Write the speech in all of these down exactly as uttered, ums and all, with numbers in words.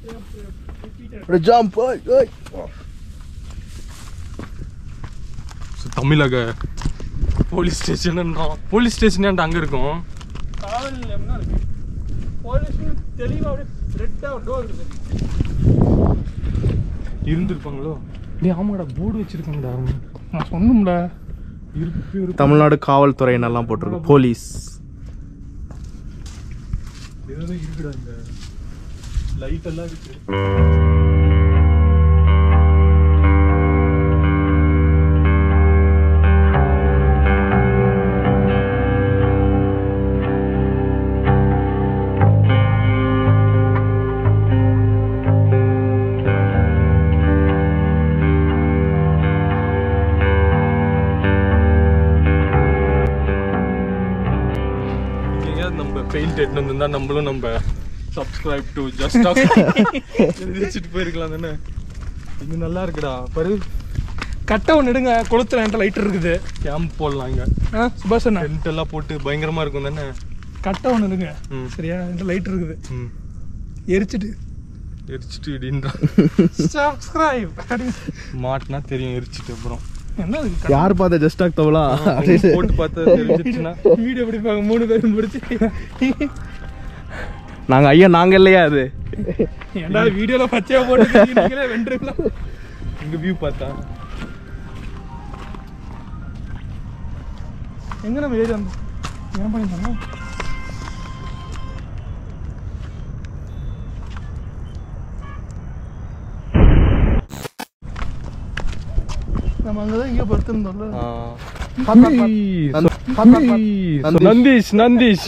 Jump. தமிழக police station police station அங்கே இருக்கும். காவல் நிலையம்னா இருக்கு. போலீஸ் தெளிவாக ரெட்டாக டோர் இருக்குது. இருந்திருப்பாங்களோ? டேய் ஆமாடா, போர்டு வச்சிருக்காங்கடா. நான் சொன்னோம்ல, இருக்கு. தமிழ்நாடு காவல்துறை என்னெல்லாம் போட்டிருக்கு. போலீஸ் ஏதோ இருக்குடா, இந்த லைட் எல்லாம் இருக்கு. பெயிண்ட் எடுத்து வந்திருந்தா நம்மளும் நம்ம சப்ஸ்கிரைப் டு ஜஸ்ட் டாக் வச்சுட்டு போயிருக்கலாம் தானே. இது நல்லா இருக்குடா பாரு. கட்டை ஒன்று எடுங்க, கொளுத்துல என்கிட்ட லைட்டர் இருக்குது. கேம்ப் போடலாம் இங்கே. ஆ சுபாஷ் அண்ணா, டென்ட் எல்லாம் போட்டு பயங்கரமா இருக்கும் தானே. கட்டை ஒன்று எடுங்க. ம் சரியா? என்கிட்ட லைட்டர் இருக்குது. ம் எரிச்சிட்டு எரிச்சிட்டு இப்படின்றா. சப்ஸ்கிரைப் மாட்டினா தெரியும் எரிச்சிட்டு. அப்புறம் என்ன யார் பார்த்தா ஜஸ்ட் டாக் தவளா போட்டு பார்த்தா தெரிஞ்சிச்சுன்னா வீடியோ பிடிப்பாங்க மூணு பேரும் முடிச்சு. நாங்க ஐயா நாங்க இல்லையா அது? ஏன்டா வீடியோல பச்சையா போட்டு வென்றுக்கலாம். இங்க வியூ பார்த்தா எங்க நம்ம ஏரியா வந்து ஏன் பண்ணிருந்தாங்க? நம்ம அங்கதான் இங்க படுத்திருந்தோம்ல. நந்தீஷ் நந்தீஷ்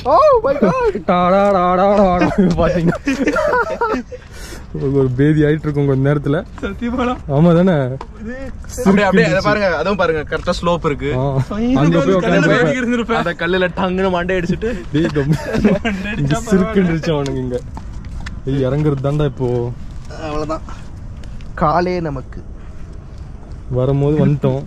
ஒரு பேதி ஆயிட்டு இருக்கும் கொஞ்ச நேரத்துல. சத்தியமாடா? ஆமா தானே. பாருங்க, அதுவும் பாருங்க, கரெக்டா ஸ்லோப் இருக்கு. அங்க போய் உட்கார்ந்து அந்த கல்லுல டங்குன்னு மண்டை அடிச்சுட்டு சிரிக்கின்றுச்சு அவனுங்க. இங்க இறங்குறது தாண்டா இப்போ. அவ்வளவுதான், காலே நமக்கு. வரும்போது வந்துட்டோம்.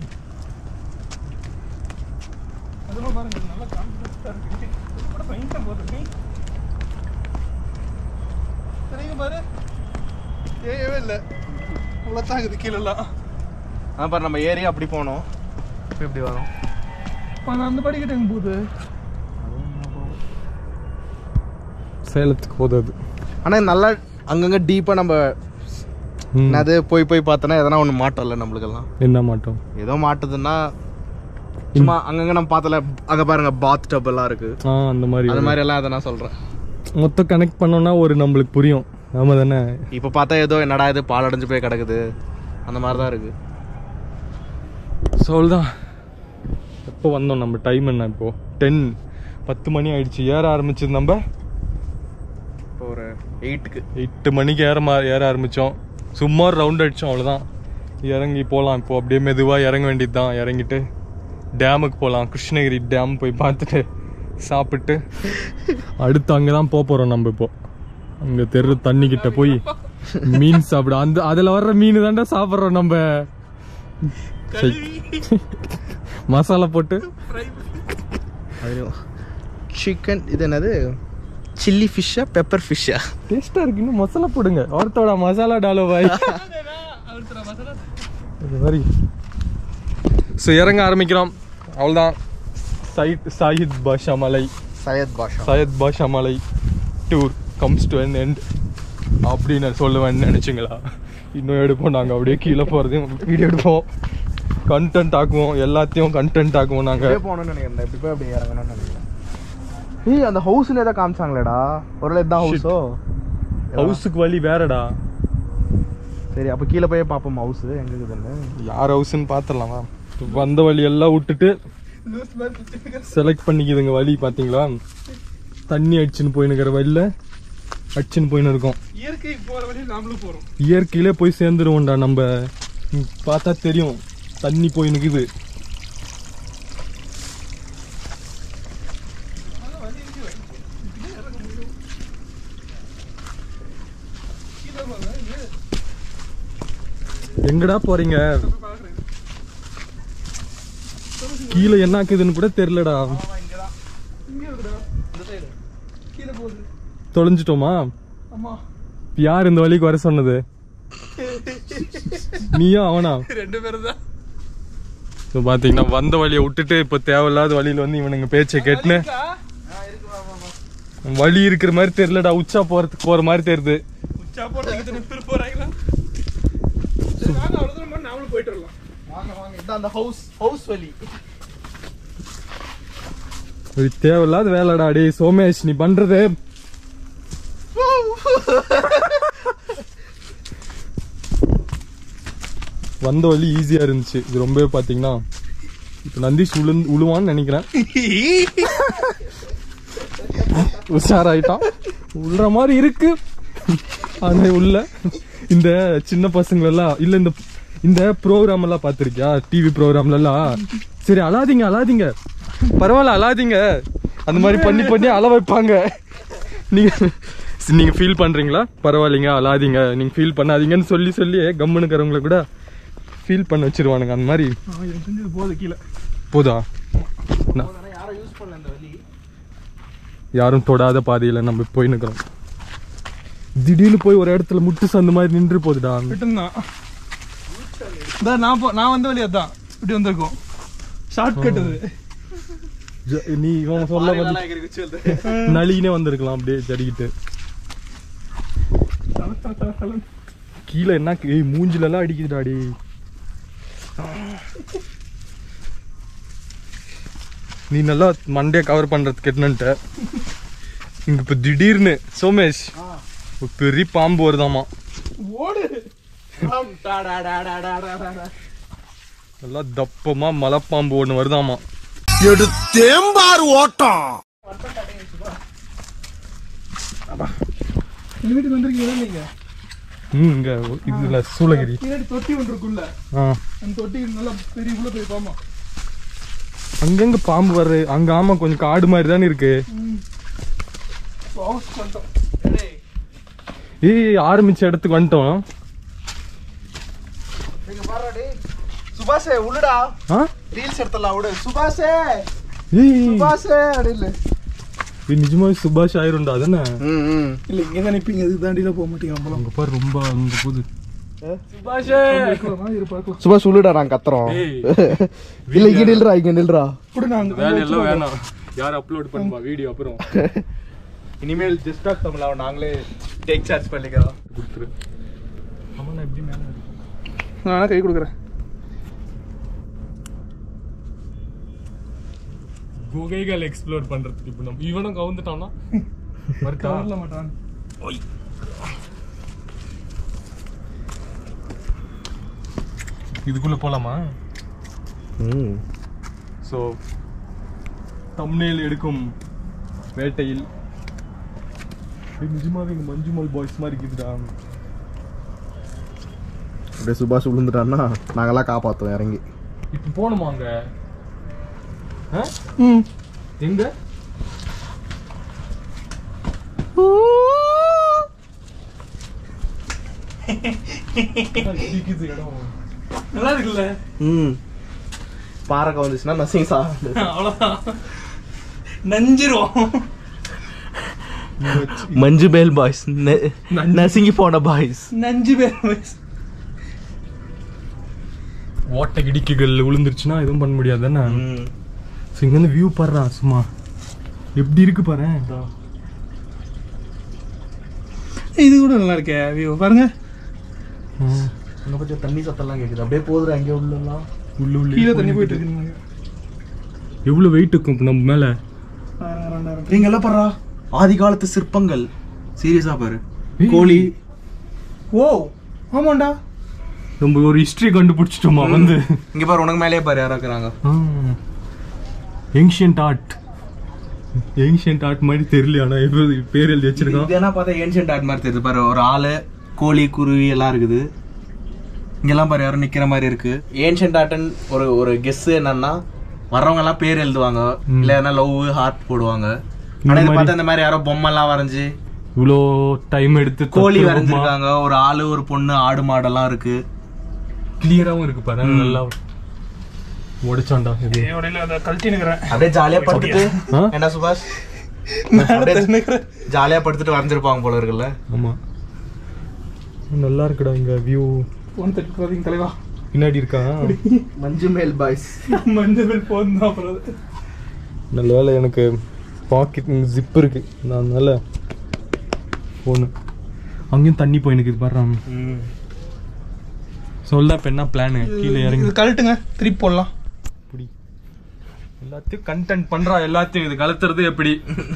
நம்ம ஏறி அப்படி போனோம், இப்படி வரும். அந்த படிக்கிட்ட எங்க போகுது? சேலத்துக்கு போகுது. ஆனா நல்லா அங்கங்க டீப்பா நம்ம அது போய் போய் பார்த்தோன்னா எதனா ஒன்று மாட்டோம்ல நம்மளுக்கெல்லாம். என்ன மாட்டோம்? ஏதோ மாட்டுதுன்னா சும்மா அங்கங்க நம்ம பார்த்தல. அங்க பாருங்க பாத் டப் எல்லாம் இருக்கு. அந்த மாதிரி அந்த மாதிரி எல்லாம் அதை நான் சொல்றேன். மொத்தம் கனெக்ட் பண்ணோம்னா ஒரு நம்மளுக்கு புரியும். ஆமா தானே. இப்போ பார்த்தா ஏதோ என்னடா இது பால் அடைஞ்சு போய் கிடக்குது அந்த மாதிரி தான் இருக்கு. சொல்தான். எப்போ வந்தோம் நம்ம? டைம் என்ன இப்போ? டென் பத்து மணி ஆயிடுச்சு. ஏற ஆரம்பிச்சது நம்ம இப்போ ஒரு எயிட்டுக்கு எட்டு மணிக்கு ஏற ஏற ஆரம்பித்தோம். சும்மா ரவுண்ட் அடித்தோம், அவ்வளோதான். இறங்கி போகலாம் இப்போ. அப்படியே மெதுவாக இறங்க வேண்டியது தான். இறங்கிட்டு டேமுக்கு போகலாம். கிருஷ்ணகிரி டேம் போய் பார்த்துட்டு சாப்பிட்டு அடுத்து அங்கே தான் போக போகிறோம் நம்ம. இப்போ அங்கே தெரு தண்ணிக்கிட்ட போய் மீன் சாப்பிட. அந்த அதில் வர்ற மீன் தாண்டா சாப்பிட்றோம் நம்ம. மசாலா போட்டு சிக்கன். இது என்னது? சில்லி ஃபிஷ்ஷா பெப்பர் ஃபிஷ்ஷா? டேஸ்டா இருக்கு. இன்னும் மசாலா போடுங்க. ஒருத்தோட மசாலா டாலோ பாய். இது மாதிரி ஸோ இறங்க ஆரம்பிக்கிறோம். அவ்வளோதான். சைட் சாயித் பாஷா மலை சையத் பாஷா சையத் பாஷா மலை tour comes to an end அப்படின்னு சொல்லுவேன்னு நினச்சிங்களா? இன்னும் எடுப்போம் நாங்கள். அப்படியே கீழே போகிறதையும் வீடியோ எடுப்போம், கண்டென்ட் ஆக்குவோம், எல்லாத்தையும் கண்டென்ட் ஆக்குவோம் நாங்கள். போகணும்னு நினைக்கிறேன். எப்படி போய் அப்படி இறங்கணும்னு நினைக்கிறேன். ஏய் அந்த ஹவுஸ்ல ஏதோ காமிச்சாங்களேடா. ஒரு இதான் ஹவுஸோ? ஹவுஸுக்கு வழி வேறடா. சரி அப்போ கீழே போய் பார்ப்போம் ஹவுஸ் எங்க இருக்குதுன்னு. யார் ஹவுஸ்ன்னு பார்த்துடலாமா? வந்த வழி எல்லாம் விட்டுட்டு செலக்ட் பண்ணிக்குதுங்க வழி. பார்த்தீங்களா? தண்ணி அடிச்சுன்னு போயினுக்கிற வழியில் அடிச்சுன்னு போயின்னு இருக்கோம். இயற்கை போகிற வழியில் நாமளும் போகிறோம். இயற்கையிலே போய் சேர்ந்துருவோம்டா நம்ம. பார்த்தா தெரியும் தண்ணி போயினுக்குது. எங்கடா போறீங்க? கீழே என்ன ஆக்குதுன்னு கூட தெரியலடா. தொலைஞ்சிட்டோமா? யார் இந்த வழிக்கு வர சொன்னது? நீயா அவனா? ரெண்டு பேரும் தான். இப்போ பாத்தீங்கன்னா வந்த வழியை விட்டுட்டு இப்போ தேவையில்லாத வழியில வந்து இவனுங்க பேச்சை கேட்டுன்னு வழி இருக்கிற மாதிரி தெரியலடா. உச்சா போறதுக்கு போற மாதிரி தெரியுது. உச்சா போறதுக்கு இத்தனை பேர் போறாங்களா? சரி வாங்க, அவ்வளவு தூரம் போனா நாமளும் போயிட்டு வரலாம். வாங்க வாங்க, இதான் அந்த ஹவுஸ் ஹவுஸ் வழி. ஒரு தேவையில்லாத வேலைடா. டேய் சோமேஷ், நீ பண்றது வந்த வழி ஈஸியா இருந்துச்சு. இது ரொம்பவே பாத்தீங்கன்னா இப்ப நந்தீஷ் உளுந்து உழுவான்னு நினைக்கிறேன். உஷாராயிட்டான். உள்ள மாதிரி இருக்கு. ஆனா உள்ள இந்த சின்ன பசங்க எல்லாம் இல்ல, இந்த இந்த ப்ரோக்ராம் எல்லாம் பாத்திருக்கியா? டிவி ப்ரோக்ராம்ல எல்லாம் சரி அழாதீங்க அழாதீங்க பரவாயில்ல அழாதீங்க அந்த மாதிரி பண்ணி பண்ணி அழ வைப்பாங்க. நீங்க நீங்க ஃபீல் பண்றீங்களா? பரவாயில்லைங்க அழாதீங்க, நீங்க ஃபீல் பண்ணாதீங்கன்னு சொல்லி சொல்லி கம்முனுக்கிறவங்களை கூட ஃபீல் பண்ண வச்சிருவானுங்க. அந்த மாதிரி போது கீழே போதா? யாரும் யூஸ் பண்ணல இந்த வழி. யாரும் தொடாத பாதையில நம்ம போய் நிக்கிறோம். திடீர்னு போய் ஒரு இடத்துல முட்டு சந்த மாதிரி நின்று போகுதுடா. நான் நான் வந்த வழி அதான் இப்படி வந்திருக்கோம். ஷார்ட் கட் அது. நீ இவன் சொல்ல நளினே வந்திருக்கலாம் அப்படியே ஜடிக்கிட்டு. கீழே என்ன மூஞ்சில எல்லாம் அடிக்குதுடாடி. நீ நல்லா மண்டே கவர் பண்றதுக்கு என்னன்ட்ட இங்க இப்ப திடீர்னு சோமேஷ் ஒரு பெரிய பாம்பு வருதாமா. ஓடு. நல்லா தப்பமா மலைப்பாம்பு ஒண்ணு வருதாமா. எடுத்தேம்பாரு ஓட்டம். வீட்டுக்கு வந்திருக்கீங்க நீங்க? ம் இங்க இதுல சூளகிரி பின்னாடி தொட்டி ஒன்று இருக்குல்ல, அந்த தொட்டி நல்லா பெரிய உள்ள போய் பாமா. அங்கங்க பாம்பு வர்றது அங்க. ஆமா கொஞ்சம் காடு மாதிரி தானே இருக்கு. ஏய் ஆரம்பிச்ச இடத்துக்கு வந்துட்டோம். சுபாஷே உள்ளடா. ஆ ரீல்ஸ் எடுத்தலாம் விடு. சுபாஷே ஏய் சுபாஷே அடில. இது நிஜமாவே சுபாஷ் ஆயிரும்டா அதானே? ம் ம் இல்ல இங்க தான் நிப்பீங்க, இதுக்கு தாண்டில போக மாட்டீங்க. நம்மள அங்க பாரு ரொம்ப அங்க போகுது. சுபாஷே இருப்பாக்கலாம். சுபாஷ் உள்ளடா, நாங்க கத்துறோம். ஏய் இல்ல இங்க நில்றா, இங்க நில்றா. புடி நான் வேலை எல்லாம் வேணாம். யார் அப்லோட் பண்ணுவா வீடியோ அப்புறம்? இனிமேல் ஜஸ்ட் டாக் தமிழ் நாங்களே டேக் சார்ஜ் பண்ணிக்கிறோம். கொடுத்துரு. ஆமா நான் எப்படி மேல நான் கை கொடுக்குறேன். குகைகள் எக்ஸ்ப்ளோர் பண்றதுக்கு இப்ப நம்ம இவனும் கவுந்துட்டானா கவர்ல மாட்டான். இதுக்குள்ள போலாமா? ம் ஸோ தம்ப்நெயில் எடுக்கும் வேட்டையில் நிஜமாவே இங்க மஞ்சுமல் பாய்ஸ் மாதிரி இருக்குதுடா. அப்படியே சுபாஷ் விழுந்துட்டான்னா நாங்கெல்லாம் காப்பாத்துவோம் இறங்கி. இப்ப போகணுமா அங்க? ம் எங்க? நல்லா இருக்குல்ல? ம் பாறக்க வந்துச்சுன்னா நசிங் சா அவ்வளவுதான், நஞ்சிரும். மஞ்சு பேல் பாய்ஸ், நசிங்கி போன பாய்ஸ். நஞ்சு பேர் ஓட்ட கிடிக்குகள் விழுந்துருச்சுன்னா எதுவும் பண்ண முடியாது தானே. ஸோ இங்கேருந்து வியூ பாடுறா சும்மா எப்படி இருக்கு பாரு. இது கூட நல்லா இருக்கே வியூ பாருங்க. அங்க கொஞ்சம் தண்ணி சத்தம்லாம் கேக்குது. அப்படியே போகுதுடா அங்கே உள்ளலாம். உள்ள உள்ள கீழே தண்ணி போயிட்டு இருக்கு. எவ்வளவு வெயிட் இருக்கும் இப்ப நம்ம மேல? நீங்க எல்லாம் பாடுறா ஆதி காலத்து சிற்பங்கள். சீரியஸா பாரு கோழி. ஓ ஆமாண்டா, நம்ம ஒரு ஹிஸ்டரி கண்டுபிடிச்சிட்டோமா வந்து. இங்க பாரு உனக்கு மேலேயே பாரு யாரா இருக்கிறாங்க. Ancient art. ஏன்ஷியன்ட் ஆர்ட் மாதிரி தெரியல, ஆனா பேர் எழுதி வச்சிருக்கான். இது என்ன பார்த்தா ஏன்ஷியன்ட் ஆர்ட் மாதிரி தெரியுது பாரு. ஒரு ஆளு, கோழி, குருவி எல்லாம் இருக்குது. இங்கெல்லாம் பாரு யாரும் நிக்கிற மாதிரி இருக்கு. ஏன்ஷியன்ட் ஆர்ட்னு ஒரு ஒரு கெஸ் என்னன்னா வர்றவங்க எல்லாம் பேர் எழுதுவாங்க, இல்லைன்னா லவ் ஹார்ட் போடுவாங்க. ஆனா இது பார்த்தா இந்த மாதிரி யாரோ பொம்மை எல்லாம் வரைஞ்சு இவ்வளோ டைம் எடுத்து கோழி வரைஞ்சிருக்காங்க. ஒரு ஆளு, ஒரு பொண்ணு, ஆடு, மாடெல்லாம் இருக்கு. கிளியராவும் இருக்கு பாரு. நல்லா உடைச்சாண்டா இது. கழட்டி நிக்கிறேன். அப்படியே ஜாலியா படுத்துட்டு என்ன சுபாஷ் ஜாலியா படுத்துட்டு வரைஞ்சிருப்பாங்க போல இருக்குல்ல. ஆமா நல்லா இருக்குடா இங்க வியூ. ஃபோன் தட்டி போறீங்க தலைவா. பின்னாடி இருக்கா மஞ்சு மேல் பாய்ஸ். மஞ்சு மேல் போன் தான் அப்புறம். நல்ல வேலை எனக்கு பாக்கெட் ஜிப் இருக்கு. நான் அதனால ஃபோனு அங்கேயும் தண்ணி போயினுக்கு இது பாடுறான். சொல்ல இப்போ என்ன பிளானு? கீழே இறங்கி கழட்டுங்க, திருப்பி போடலாம். இப்படி எல்லாத்தையும் கண்டென்ட் பண்றா. எல்லாத்தையும் இது கழுத்துறது எப்படி?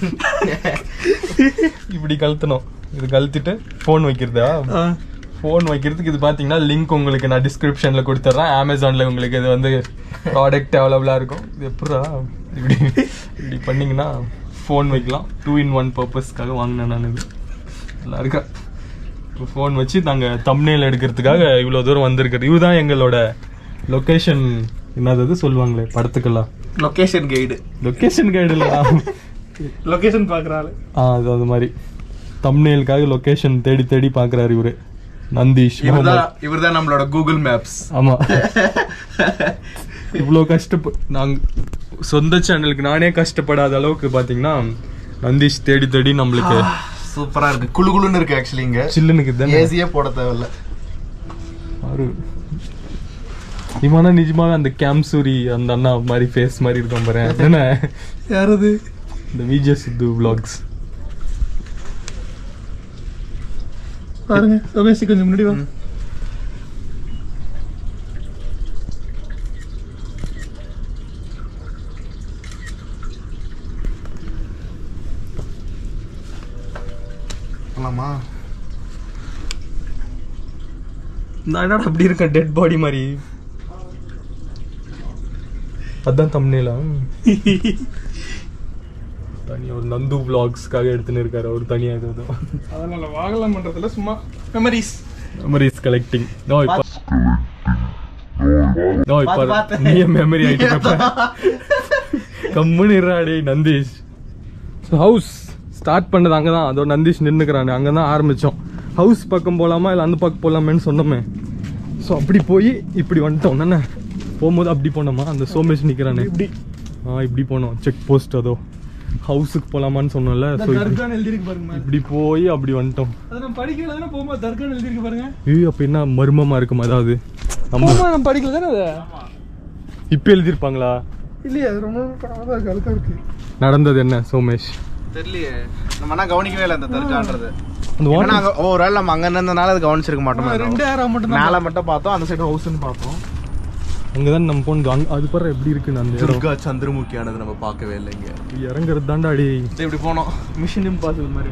இப்படி கழுத்தணும். இது கழுத்திட்டு ஃபோன் வைக்கிறதா? ஃபோன் வைக்கிறதுக்கு இது பார்த்தீங்கன்னா லிங்க் உங்களுக்கு நான் டிஸ்கிரிப்ஷனில் கொடுத்துட்றேன். அமேசானில் உங்களுக்கு இது வந்து ப்ராடக்ட் அவைலபிளாக இருக்கும். இது எப்படா இப்படி இப்படி பண்ணிங்கன்னா ஃபோன் வைக்கலாம். டூ இன் ஒன் பர்பஸ்க்காக வாங்கினேன் நான். இது நல்லா இருக்கா? இப்போ ஃபோன் வச்சு நாங்கள் தம்ப்நெயில் எடுக்கிறதுக்காக இவ்வளோ தூரம் வந்திருக்கிறது. இதுதான் எங்களோட லொக்கேஷன். என்னது சொல்லுவாங்களே படத்துக்கெல்லாம் லொகேஷன் கைடு. லொக்கேஷன் கைடு இல்லை, லொகேஷன் பார்க்குறாள். ஆ அது அது மாதிரி தம்ப்நெயிலுக்காக லொக்கேஷன் தேடி தேடி பார்க்குறாரு இவரு நந்தீஷ். இவர் தான் நம்மளோட கூகுள் மேப்ஸ். ஆமா, இவ்வளோ கஷ்டப்ப நாங்க சொந்த சேனலுக்கு நானே கஷ்டப்படாத அளவுக்கு பாத்தீங்கன்னா நந்தீஷ் தேடி தேடி நம்மளுக்கு சூப்பரா இருக்கு. குளு குளுன்னு இருக்கு. ஆக்சுவலி இங்க சில்லுனுக்கு தானே ஏசியே போட தேவையில்ல. ஒரு இவனா நிஜமாவே அந்த கேம்சூரி அந்த அண்ணா மாதிரி ஃபேஸ் மாதிரி இருக்கும் பாரு. என்ன யாரது? இந்த விஜய் சித்து vlogs. பாருங்க சோமேஷ் கொஞ்சம் முன்னாடி வா. போலாமா? நான் என்னடா அப்படி இருக்கேன் டெட் பாடி மாதிரி. அதான் தம்ப்நெயிலா? தனி ஒரு நந்து vlogsக்காக எடுத்துன்னு இருக்காரு அவர் தனியா. இது அதனால வாகலாம் பண்றதுல சும்மா மெமரிஸ் மெமரிஸ் கலெக்டிங். நோ இப்போ நோ இப்போ நீ மெமரி ஆயிட்டு கம்முன்னு இருறாடே நந்தீஷ். ஹவுஸ் ஸ்டார்ட் பண்ணது அங்கே தான். அதோ நந்தீஷ் நின்றுக்கிறானே அங்கே தான் ஆரம்பித்தோம். ஹவுஸ் பக்கம் போகலாமா இல்லை அந்த பக்கம் போகலாமேன்னு சொன்னோமே. ஸோ அப்படி போய் இப்படி வந்துட்டோம். என்ன போகும்போது அப்படி போனோமா? அந்த சோமேஷ் நிற்கிறானே இப்படி. ஆ இப்படி போனோம் செக் போஸ்ட். அதோ ஹவுஸுக்கு போகலாமான்னு சொன்னோம்ல. ஸோ எழுதிருக்கு பாருங்க. இப்படி போய் அப்படி வந்துட்டோம். அதை நம்ம படிக்கல தானே போகும்போது தர்கான்னு எழுதிருக்கு பாருங்க. ஏய் அப்போ என்ன மர்மமாக இருக்குமா? அதாவது நம்ம நம்ம படிக்கல தானே அதை இப்போ எழுதியிருப்பாங்களா? இல்லையா? அது ரொம்ப அழுக்கா இருக்கு. நடந்தது என்ன சோமேஷ் தெரியலையே. நம்ம என்ன கவனிக்கவே இல்லை அந்த தர்கான்றது. அந்த வாட்டர் ஒரு வேளை நம்ம அங்க இருந்ததுனால அது கவனிச்சிருக்க மாட்டோம். ரெண்டு நேரம் மட்டும் மேல மட்டும் பார்த்தோம். அந்த சைடு ஹவுஸ்னு பார்த்தோம். அங்கே தான் நம்ம போனது. அங்கே அது பாரு எப்படி இருக்குன்னு. அந்த துர்கா சந்திரமுகியானது நம்ம பார்க்கவே இல்லை. இங்க இறங்குறது தாண்டா அடி. இப்படி போனோம். மிஷன் இம்பாசிபிள் மாதிரி.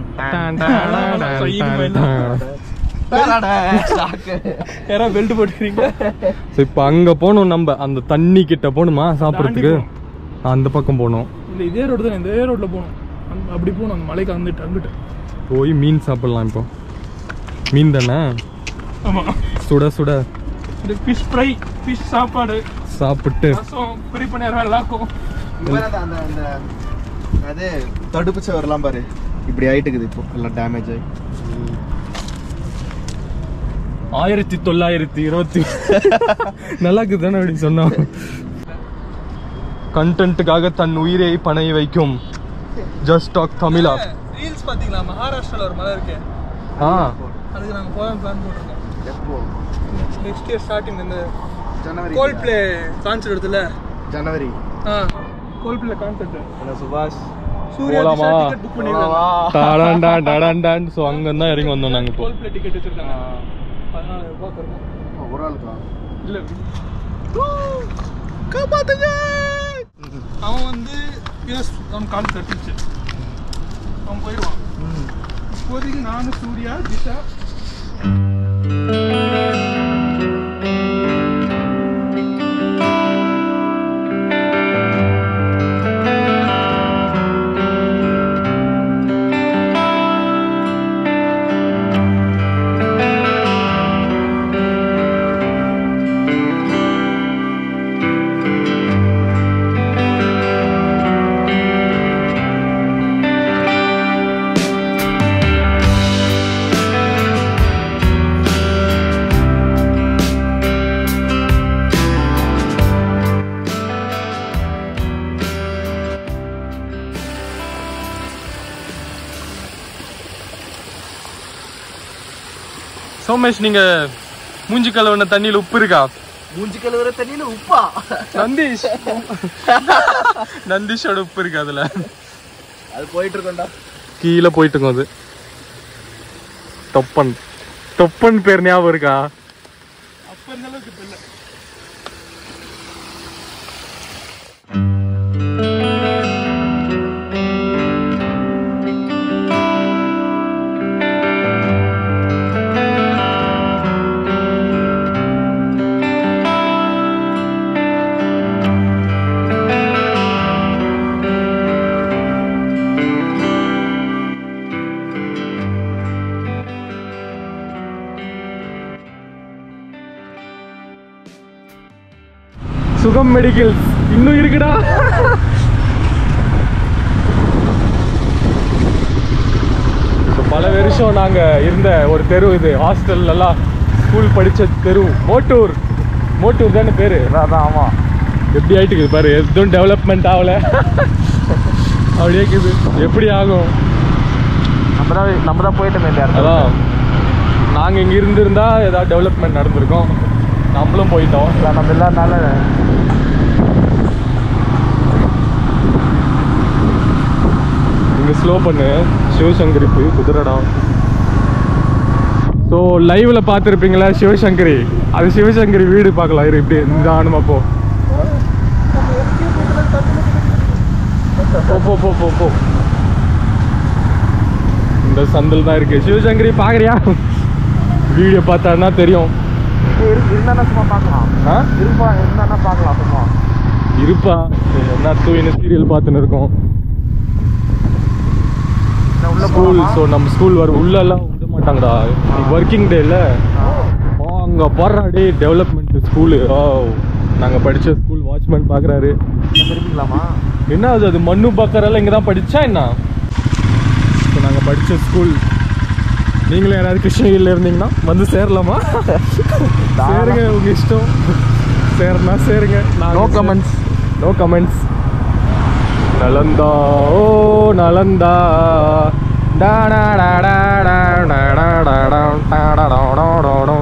யாரா பெல்ட் போட்டுக்கிறீங்க? இப்போ அங்கே போனோம். நம்ம அந்த தண்ணி கிட்ட போகணுமா சாப்பிட்றதுக்கு? அந்த பக்கம் போனோம். இல்லை இதே ரோடு தான். இந்த ரோட்ல போகணும். அப்படி போகணும். அந்த மலைக்கு வந்துட்டு அங்கிட்டு போய் மீன் சாப்பிடலாம். இப்போ மீன் தானே? ஆமாம். சுட சுட இந்த ஃபிஷ் ஃப்ரை, ஃபிஷ் சாப்பாடு சாப்பிட்டு ரசம் ஃப்ரை பண்ணி எல்லாருக்கும். அது தடுப்பு சவரெல்லாம் பாரு இப்படி ஆயிட்டுக்குது. இப்போ எல்லாம் டேமேஜ் ஆகி ஆயிரத்தி தொள்ளாயிரத்தி இருபத்தி நல்லா இருக்குது தானே அப்படி சொன்னோம். கண்டென்ட்டுக்காக தன் உயிரை பணைய வைக்கும் ஜஸ்ட் டாக் தமிழா. ரீல்ஸ் பாத்தீங்களா? மகாராஷ்டிரால ஒரு மலை இருக்கு. ஆ அதுக்கு நாங்க போக பிளான் போட்டுருக்கோம். எப்போ? Next year starting. இந்த ஜனவரி கோல் பிளே கான்சர்ட் எடுத்துல. ஜனவரி. ஆ Coldplay concert. Hello Subash. Surya போலாமா? டிக்கெட் புக் பண்ணிருக்காங்க. டாடாண்டா டாடாண்டான். ஸோ அங்கே தான் இறங்கி வந்தோம் நாங்கள். இப்போ கோல் பிளே டிக்கெட் வச்சிருக்காங்க. அதனால பார்க்கறோம். ஒரு ஆளுக்கா? இல்ல காப்பாத்துங்க. அவன் வந்து யூஎஸ் அவன் கால் தட்டிச்சு. அவன் போயிடுவான். இப்போதைக்கு நானும் சூர்யா திஷா சோமேஷ் நீங்க மூஞ்சி கழுவுன தண்ணியில உப்பு இருக்கா? மூஞ்சி கழுவுற தண்ணியில உப்பா? நந்தீஷ் நந்தீஷோட உப்பு இருக்கு அதுல. அது போயிட்டு இருக்கோம்டா. கீழே போயிட்டு இருக்கும் அது. தொப்பன் தொப்பன் பேர் ஞாபகம் இருக்கா? அப்ப இந்த அளவுக்கு இல்ல. சுகம் மெடிக்கல்ஸ் இன்னும் இருக்குடா. பல வருஷம் நாங்க இருந்த ஒரு தெரு இது. ஹாஸ்டல் எல்லாம் ஸ்கூல் படிச்ச தெரு. மோட்டூர் மோட்டூர் தானே பேரு? அதான். ஆமா. எப்படி ஆயிட்டு பாரு, எதுவும் டெவலப்மெண்ட் ஆகல. அப்படியே இருக்குது. எப்படி ஆகும்? நம்ம தான் நம்ம தான் போயிட்டோமே. அதான் நாங்க இங்க இருந்திருந்தா ஏதாவது டெவலப்மெண்ட் நடந்திருக்கோம். நம்மளும் போயிட்டோம். நம்ம இல்லாதனால இங்க ஸ்லோ பண்ணு. சிவசங்கரி போய் குதிரடம். ஸோ லைவ்ல பார்த்துருப்பீங்களா சிவசங்கரி? அது சிவசங்கரி வீடு பார்க்கலாம். இரு இப்படி நிதானமா போ. போ போ போ போ போ. இந்த சந்தில் தான் இருக்கு சிவசங்கரி. பாக்குறியா? வீடியோ பார்த்தான்னா தெரியும். இருந்தா சும்மா பார்க்கலாம். ஆ இருப்பா இருந்தா பார்க்கலாம் சும்மா. இருப்பா என்ன தூயின சீரியல் பார்த்துன்னு இருக்கோம். ஸ்கூல். ஸோ நம்ம ஸ்கூல் வர உள்ளெல்லாம் விட மாட்டாங்கடா. ஒர்க்கிங் டேல அங்கே போடுறா டே டெவலப்மெண்ட் ஸ்கூலு. ஓ நாங்கள் படித்த ஸ்கூல் வாட்ச்மேன் பார்க்குறாரு. தெரிஞ்சுக்கலாமா என்ன அது? அது மண்ணு பார்க்கறெல்லாம் இங்கே தான் படித்தா என்ன? ஸோ நாங்கள் படித்த ஸ்கூல். நீங்களும் யாராவது கிருஷ்ணகிரியில் இருந்தீங்கன்னா வந்து சேரலாமா? சேருங்க, உங்கள் இஷ்டம். சேருனா சேருங்க. No comments. No comments. Nalanda ஓ நலந்தா டா டா டா டா டா டா டா டா டா டா டா.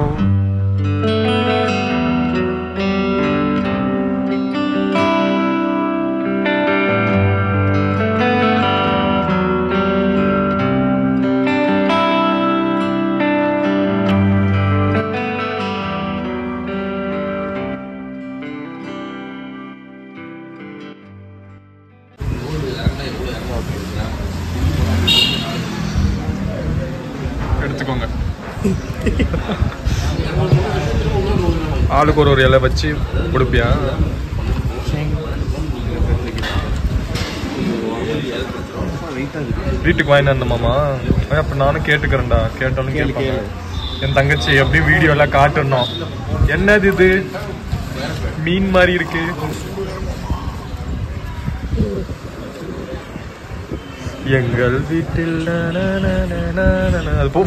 எடுத்துக்கோங்க. ஆளுக்கு ஒரு ஒரு இலை வச்சு கொடுப்பியா? வீட்டுக்கு வாங்கிட்டு வந்தோமாமா? அப்ப நானும் கேட்டுக்கிறேன்டா. கேட்டாலும் கேட்பாங்க. என் தங்கச்சி எப்படி வீடியோ எல்லாம் காட்டணும். என்னது இது மீன் மாதிரி இருக்கு? எங்கள் வீட்டில் அது போ.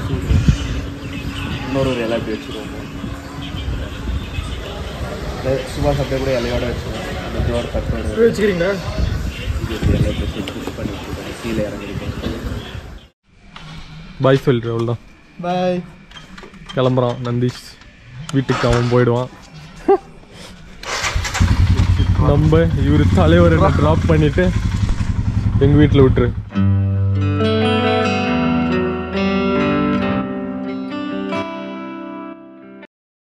இன்னொரு ஒரு இலை வச்சுருவோம். சுபாஷ் அப்படியே கூட இலையோட வச்சுருவோம். அந்த இதோட தட்டோட வச்சுக்கிறீங்களா? இலை வச்சு புஷ் பண்ணி கீழே இறங்கிருக்கேன். பாய் சொல்லிட்டு அவ்வளோதான். பாய். கிளம்புறான் நந்தீஷ். வீட்டுக்கு அவன் போயிடுவான். நம்ம இவர் தலைவரை ட்ராப் பண்ணிட்டு எங்கள் வீட்டில் விட்டுரு.